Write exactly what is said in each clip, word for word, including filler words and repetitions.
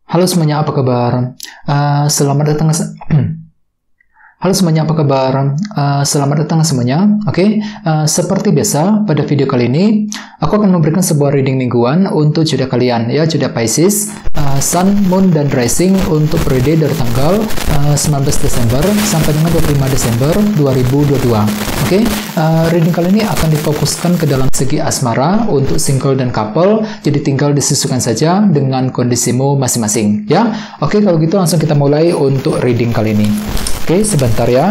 Halo semuanya, apa kabar? Uh, selamat datang. Halo semuanya, apa kabar? Uh, selamat datang semuanya. Oke, okay? uh, seperti biasa pada video kali ini aku akan memberikan sebuah reading mingguan untuk zodiak kalian, ya, zodiak Pisces, uh, Sun, Moon, dan Rising untuk periode dari tanggal uh, sembilan belas Desember sampai dengan dua puluh lima Desember dua ribu dua puluh dua. Oke, okay? uh, reading kali ini akan difokuskan ke dalam segi asmara untuk single dan couple, jadi tinggal disesuaikan saja dengan kondisimu masing-masing, ya. Oke, okay, kalau gitu langsung kita mulai untuk reading kali ini. Oke, okay, sebentar ya.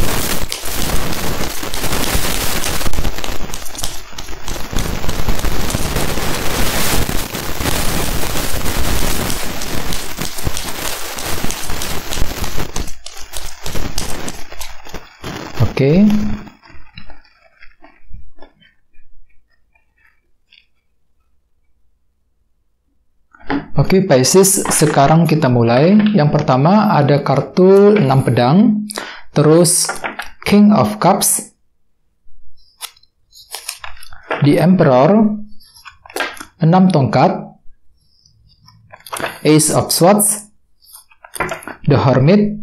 Oke. Okay. Oke, okay, Pisces, sekarang kita mulai. Yang pertama ada kartu enam pedang, terus King of Cups, The Emperor, enam tongkat, Ace of Swords, The Hermit,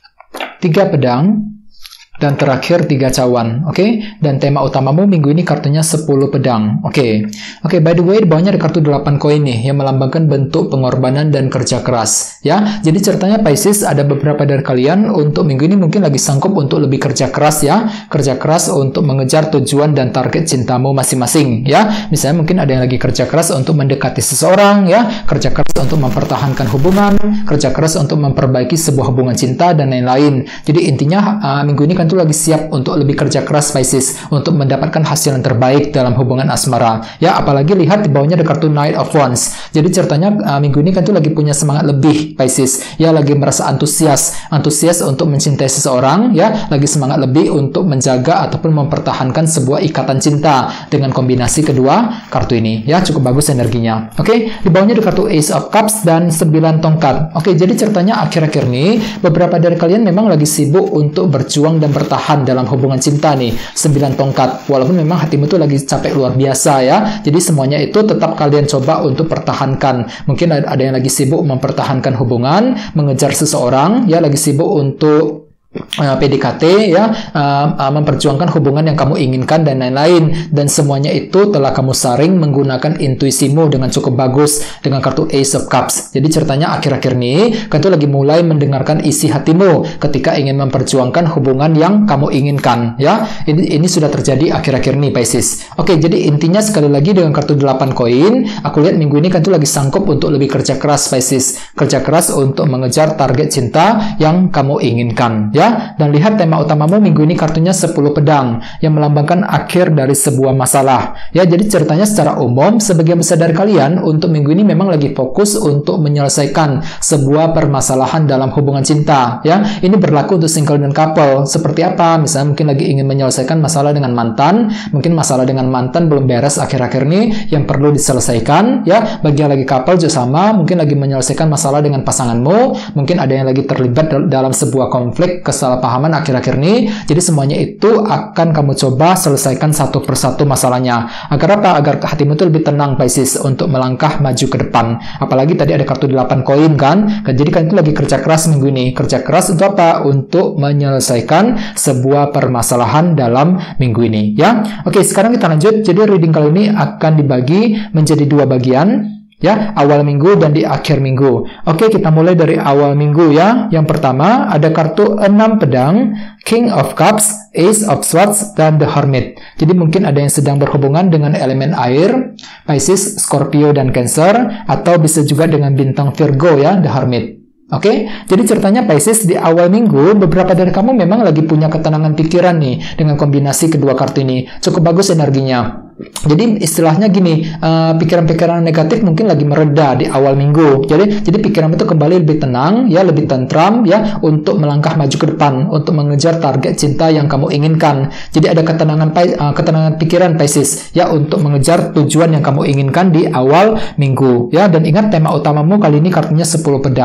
tiga pedang, dan terakhir tiga cawan. Oke, okay? Dan tema utamamu minggu ini kartunya sepuluh pedang. Oke, okay. Oke, okay, by the way, di bawahnya ada kartu delapan koin nih yang melambangkan bentuk pengorbanan dan kerja keras, ya. Jadi ceritanya Pisces, ada beberapa dari kalian untuk minggu ini mungkin lagi sanggup untuk lebih kerja keras, ya, kerja keras untuk mengejar tujuan dan target cintamu masing-masing, ya. Misalnya mungkin ada yang lagi kerja keras untuk mendekati seseorang, ya, kerja keras untuk mempertahankan hubungan, kerja keras untuk memperbaiki sebuah hubungan cinta dan lain-lain. Jadi intinya uh, minggu ini kan tuh lagi siap untuk lebih kerja keras Pisces untuk mendapatkan hasil yang terbaik dalam hubungan asmara, ya. Apalagi lihat di bawahnya ada kartu Knight of Wands. Jadi ceritanya uh, minggu ini kan tuh lagi punya semangat lebih Pisces, ya, lagi merasa antusias antusias untuk mencintai seseorang, ya, lagi semangat lebih untuk menjaga ataupun mempertahankan sebuah ikatan cinta dengan kombinasi kedua kartu ini, ya, cukup bagus energinya. Oke, okay? Di bawahnya ada kartu Ace of Cups dan sembilan tongkat. Oke, okay, jadi ceritanya akhir-akhir ini beberapa dari kalian memang lagi sibuk untuk berjuang dan bertahan dalam hubungan cinta nih, sembilan tongkat. Walaupun memang hatimu tuh lagi capek luar biasa, ya. Jadi semuanya itu tetap kalian coba untuk pertahankan. Mungkin ada yang lagi sibuk mempertahankan hubungan, mengejar seseorang, ya, lagi sibuk untuk Uh, P D K T, ya, uh, uh, memperjuangkan hubungan yang kamu inginkan dan lain-lain, dan semuanya itu telah kamu saring menggunakan intuisimu dengan cukup bagus dengan kartu Ace of Cups. Jadi ceritanya akhir-akhir ini kamu lagi mulai mendengarkan isi hatimu ketika ingin memperjuangkan hubungan yang kamu inginkan, ya. Ini ini sudah terjadi akhir-akhir ini Pisces. Oke, jadi intinya sekali lagi dengan kartu delapan koin, aku lihat minggu ini kan tuh lagi sanggup untuk lebih kerja keras Pisces, kerja keras untuk mengejar target cinta yang kamu inginkan, ya. Ya, dan lihat tema utamamu minggu ini kartunya sepuluh pedang yang melambangkan akhir dari sebuah masalah. Ya, jadi ceritanya secara umum sebagian besar dari kalian untuk minggu ini memang lagi fokus untuk menyelesaikan sebuah permasalahan dalam hubungan cinta, ya. Ini berlaku untuk single dan couple. Seperti apa? Misalnya mungkin lagi ingin menyelesaikan masalah dengan mantan, mungkin masalah dengan mantan belum beres akhir-akhir ini yang perlu diselesaikan, ya. Bagi yang lagi couple juga sama, mungkin lagi menyelesaikan masalah dengan pasanganmu, mungkin ada yang lagi terlibat dalam sebuah konflik kesalahpahaman akhir-akhir ini. Jadi semuanya itu akan kamu coba selesaikan satu persatu masalahnya. Agar apa? Agar hatimu itu lebih tenang Pisces untuk melangkah maju ke depan. Apalagi tadi ada kartu delapan koin kan. Jadi kan itu lagi kerja keras minggu ini. Kerja keras untuk apa? Untuk menyelesaikan sebuah permasalahan dalam minggu ini, ya. Oke, sekarang kita lanjut. Jadi reading kali ini akan dibagi menjadi dua bagian, ya, awal minggu dan di akhir minggu. Oke, kita mulai dari awal minggu, ya. Yang pertama ada kartu enam pedang, King of Cups, Ace of Swords, dan The Hermit. Jadi mungkin ada yang sedang berhubungan dengan elemen air, Pisces, Scorpio, dan Cancer, atau bisa juga dengan bintang Virgo, ya, The Hermit. Oke, okay? Jadi ceritanya Pisces di awal minggu beberapa dari kamu memang lagi punya ketenangan pikiran nih dengan kombinasi kedua kartu ini. Cukup bagus energinya. Jadi istilahnya gini, pikiran-pikiran uh, negatif mungkin lagi mereda di awal minggu. Jadi jadi pikiran itu kembali lebih tenang, ya, lebih tentram, ya, untuk melangkah maju ke depan, untuk mengejar target cinta yang kamu inginkan. Jadi ada ketenangan uh, ketenangan pikiran Pisces, ya, untuk mengejar tujuan yang kamu inginkan di awal minggu, ya. Dan ingat tema utamamu kali ini kartunya sepuluh pedang.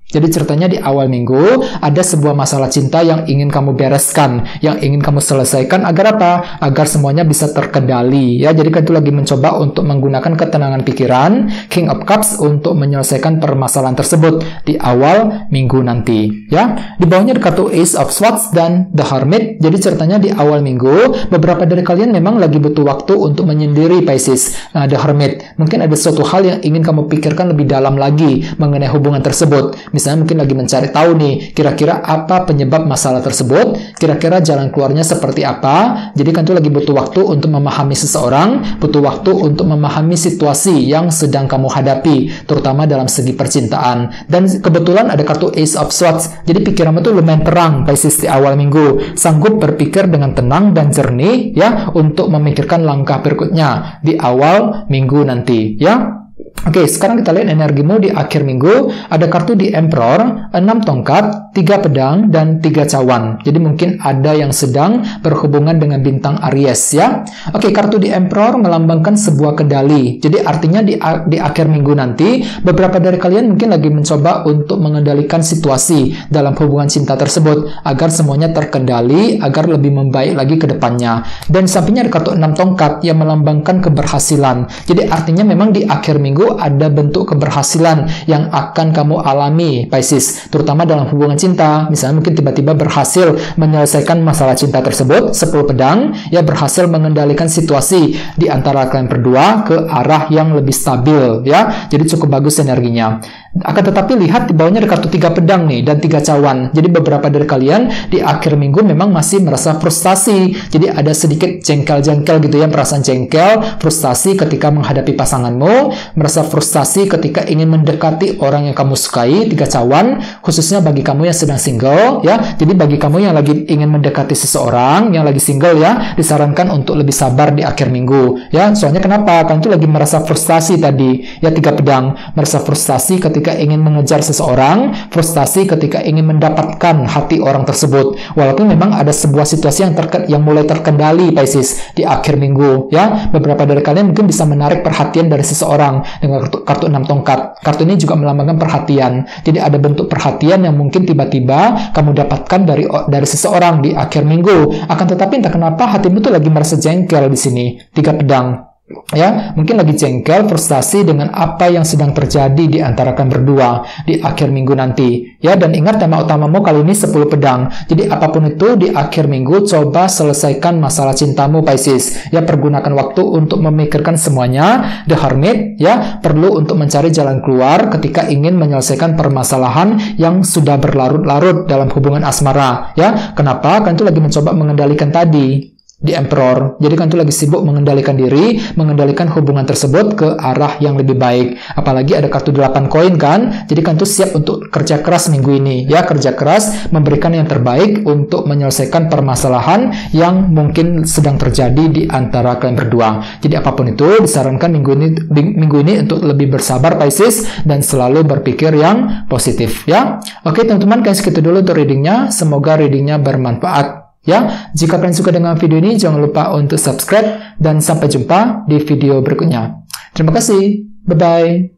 Jadi ceritanya di awal minggu ada sebuah masalah cinta yang ingin kamu bereskan, yang ingin kamu selesaikan agar apa? Agar semuanya bisa terkendali ya. Jadi kan itu lagi mencoba untuk menggunakan ketenangan pikiran, King of Cups, untuk menyelesaikan permasalahan tersebut di awal minggu nanti ya. Di bawahnya ada kartu Ace of Swords dan The Hermit. Jadi ceritanya di awal minggu beberapa dari kalian memang lagi butuh waktu untuk menyendiri Pisces. Nah, The Hermit, mungkin ada suatu hal yang ingin kamu pikirkan lebih dalam lagi mengenai hubungan tersebut. Misalnya mungkin lagi mencari tahu nih, kira-kira apa penyebab masalah tersebut, kira-kira jalan keluarnya seperti apa. Jadi kan itu lagi butuh waktu untuk memahami seseorang, butuh waktu untuk memahami situasi yang sedang kamu hadapi, terutama dalam segi percintaan. Dan kebetulan ada kartu Ace of Swords, jadi pikiranmu tuh lumayan terang Pisces di awal minggu, sanggup berpikir dengan tenang dan jernih ya, untuk memikirkan langkah berikutnya di awal minggu nanti ya. Oke, sekarang kita lihat energimu di akhir minggu. Ada kartu di Emperor, enam tongkat, tiga pedang, dan tiga cawan. Jadi mungkin ada yang sedang berhubungan dengan bintang Aries ya. Oke, kartu di Emperor melambangkan sebuah kendali. Jadi artinya di, di akhir minggu nanti, beberapa dari kalian mungkin lagi mencoba untuk mengendalikan situasi dalam hubungan cinta tersebut, agar semuanya terkendali, agar lebih membaik lagi ke depannya. Dan sampingnya ada kartu enam tongkat yang melambangkan keberhasilan. Jadi artinya memang di akhir minggu ada bentuk keberhasilan yang akan kamu alami Pisces, terutama dalam hubungan cinta. Misalnya mungkin tiba-tiba berhasil menyelesaikan masalah cinta tersebut, sepuluh pedang ya, berhasil mengendalikan situasi di antara kalian berdua ke arah yang lebih stabil ya. Jadi cukup bagus energinya. Akan tetapi lihat di bawahnya ada kartu tiga pedang nih dan tiga cawan. Jadi beberapa dari kalian di akhir minggu memang masih merasa frustasi. Jadi ada sedikit jengkel-jengkel gitu ya, perasaan jengkel, frustasi ketika menghadapi pasanganmu, merasa frustasi ketika ingin mendekati orang yang kamu sukai, tiga cawan, khususnya bagi kamu yang sedang single ya. Jadi bagi kamu yang lagi ingin mendekati seseorang yang lagi single ya, disarankan untuk lebih sabar di akhir minggu ya. Soalnya kenapa? Kalian itu lagi merasa frustasi tadi ya, tiga pedang, merasa frustasi ketika ingin mengejar seseorang, frustasi ketika ingin mendapatkan hati orang tersebut. Walaupun memang ada sebuah situasi yang terke yang mulai terkendali Pisces di akhir minggu ya. Beberapa dari kalian mungkin bisa menarik perhatian dari seseorang dengan kartu, kartu enam tongkat. Kartu ini juga melambangkan perhatian. Jadi ada bentuk perhatian yang mungkin tiba-tiba kamu dapatkan dari dari seseorang di akhir minggu. Akan tetapi entah kenapa hatimu tuh lagi merasa jengkel di sini. Tiga pedang. Ya, mungkin lagi jengkel, frustasi dengan apa yang sedang terjadi di antara kalian berdua di akhir minggu nanti. Ya, dan ingat tema utamamu kali ini sepuluh pedang. Jadi apapun itu di akhir minggu coba selesaikan masalah cintamu Pisces. Ya, pergunakan waktu untuk memikirkan semuanya. The Hermit ya, perlu untuk mencari jalan keluar ketika ingin menyelesaikan permasalahan yang sudah berlarut-larut dalam hubungan asmara. Ya, kenapa? Kan itu lagi mencoba mengendalikan tadi di Emperor. Jadi kan itu lagi sibuk mengendalikan diri, mengendalikan hubungan tersebut ke arah yang lebih baik. Apalagi ada kartu delapan koin kan. Jadi kan itu siap untuk kerja keras minggu ini. Ya, kerja keras, memberikan yang terbaik untuk menyelesaikan permasalahan yang mungkin sedang terjadi di antara kalian berdua. Jadi apapun itu disarankan minggu ini minggu ini untuk lebih bersabar Pisces dan selalu berpikir yang positif ya. Oke teman-teman, kayak segitu dulu untuk readingnya. Semoga readingnya bermanfaat. Ya, jika kalian suka dengan video ini, jangan lupa untuk subscribe dan sampai jumpa di video berikutnya. Terima kasih. Bye-bye.